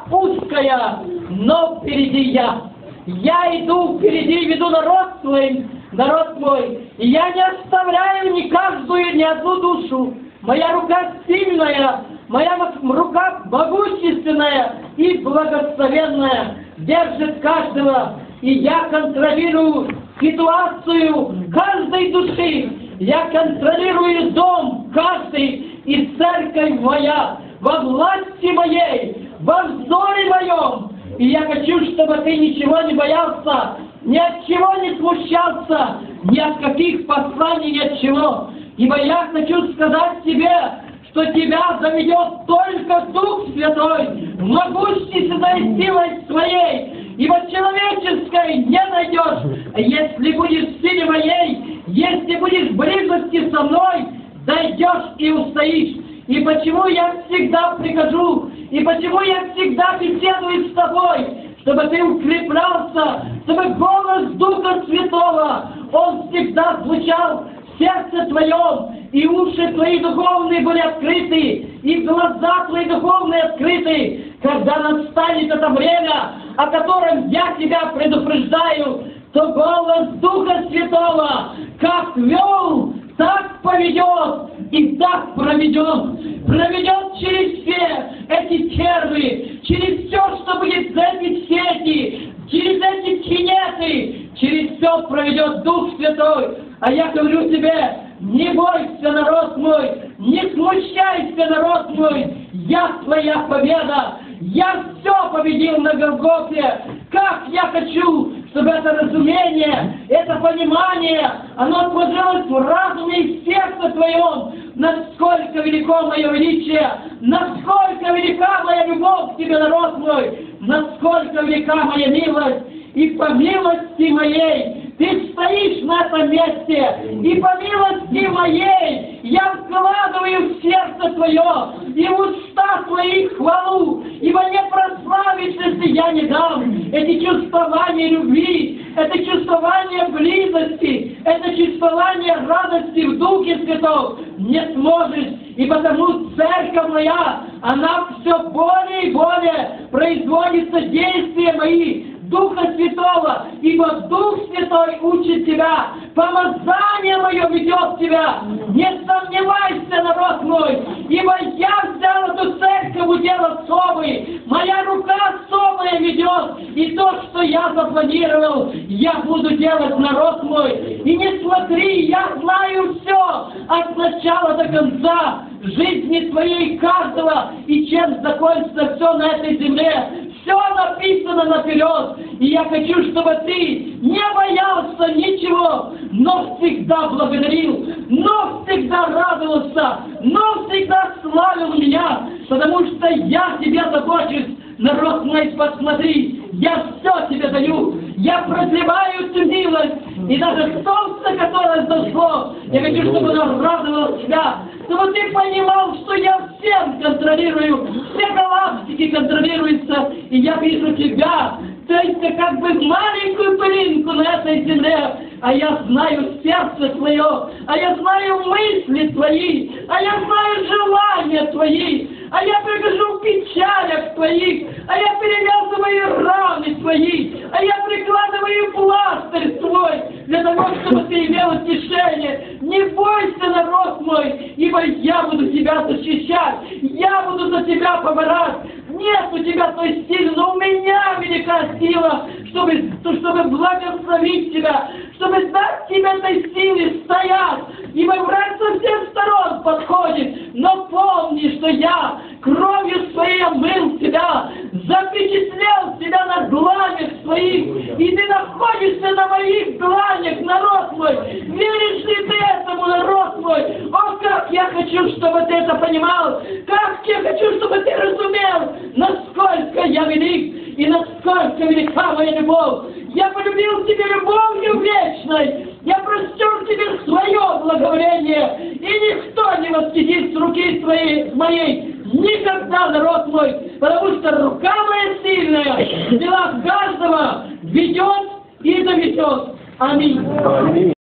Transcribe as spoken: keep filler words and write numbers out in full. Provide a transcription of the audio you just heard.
узкая, но впереди я. Я иду впереди, веду народ свой, народ мой, и я не оставляю ни каждую, ни одну душу. Моя рука сильная, моя рука могущественная и благословенная, держит каждого, и я контролирую ситуацию каждой души, я контролирую дом каждый, и церковь моя во власти моей, во взоре моем. И я хочу, чтобы ты ничего не боялся, ни от чего не смущался, ни от каких посланий, ни от чего. Ибо я хочу сказать тебе, что тебя заведет только Дух Святой, могущественной силой своей, ибо человеческой не найдешь. Если будешь в силе моей, если будешь в близости со мной, дойдешь и устоишь. И почему я всегда прихожу, и почему я всегда беседую с тобой, чтобы ты укреплялся, чтобы голос Духа Святого, он всегда звучал в сердце твоем, и уши твои духовные были открыты, и глаза твои духовные открыты, когда настанет это время, о котором я тебя предупреждаю, то голос Духа Святого как вел, так поведет и так проведет. Проведет через все эти термы, через все, что будет за эти сети, через эти кинеты, через все проведет Дух Святой. А я говорю тебе, не бойся, народ мой, не смущайся, народ мой, я твоя победа, я все победил на Голгофе. Как я хочу, чтобы это разумение, это понимание, оно отложилось в разуме и сердце твоем, насколько велико мое величие, насколько велика моя любовь к тебе, народ мой, насколько велика моя милость, и по милости моей ты стоишь на этом месте, и по милости моей я вкладываю в сердце твое и в уста твои хвалу, ибо не прославишь, если я не дам. Эти чувствования любви, это чувствование близости, это чувствование радости в Духе Святом не сможешь, и потому церковь моя, она все более и более производится действия мои Духа Святого, ибо Дух Святой учит тебя, помазание мое ведет тебя. Не сомневайся, народ мой, ибо я взял эту церковь в удел особый, моя рука особая ведет, и то, что я запланировал, я буду делать, народ мой. И не смотри, я знаю все от начала до конца жизни твоей каждого, и чем закончится все на этой земле. Все написано наперед, и я хочу, чтобы ты не боялся ничего, но всегда благодарил, но всегда радовался, но всегда славил меня, потому что я тебе забочусь, народ мой, посмотри, я все тебе даю, я продлеваю эту милость, и даже солнце, которое зашло, я хочу, чтобы оно радовало тебя, чтобы ты понимал, что я всем контролирую, все галактики контролируются, и я вижу тебя, ты как бы маленькую пылинку на этой земле, а я знаю сердце твое, а я знаю мысли твои, а я знаю желания твои, а я прихожу в печалях твоих, а я перевязываю раны твои, а я прикладываю пластырь твой, для того, чтобы ты имел утешение. Не бойся, народ мой, ибо я буду тебя защищать, я буду за тебя помогать. Нет у тебя той силы, но у меня велика сила, чтобы, чтобы благословить тебя, чтобы дать тебе этой силе стоять. Ибо враг со всех сторон подходит, но помни, что я кровью своей омыл тебя, запечатлел тебя на дланях своих, и ты находишься на моих дланях, народ мой. Веришь ли ты этому, народ мой? О, как я хочу, чтобы ты это понимал, как я хочу, чтобы ты разумел, насколько я велик и насколько велика моя любовь. Я полюбил тебя любовью вечной, я простер тебе свое благоволение, и никто не восхитит с руки своей, моей никогда, народ мой, потому что рука моя сильная, дела каждого ведет и доведет. Аминь.